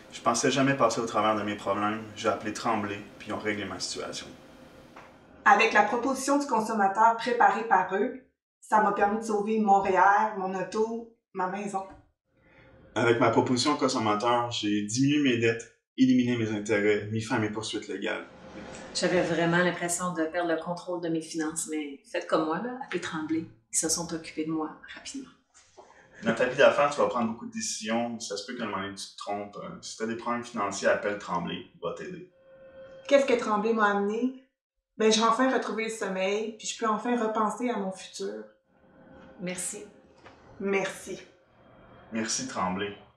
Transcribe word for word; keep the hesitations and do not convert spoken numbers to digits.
Je pensais jamais passer au travers de mes problèmes. J'ai appelé Tremblay, puis ils ont réglé ma situation. Avec la proposition du consommateur préparée par eux, ça m'a permis de sauver mon R E E R, mon auto, ma maison. Avec ma proposition consommateur, j'ai diminué mes dettes, éliminé mes intérêts, mis fin à mes poursuites légales. J'avais vraiment l'impression de perdre le contrôle de mes finances, mais faites comme moi, là, appelez Tremblay. Ils se sont occupés de moi rapidement. Dans ta vie d'affaires, tu vas prendre beaucoup de décisions. Ça se peut qu'à un moment donné, tu te trompes. Si tu as des problèmes financiers, appelle Tremblay. Il va t'aider. Qu'est-ce que Tremblay m'a amené? Ben, j'ai enfin retrouvé le sommeil, puis je peux enfin repenser à mon futur. Merci. Merci. Merci, Tremblay.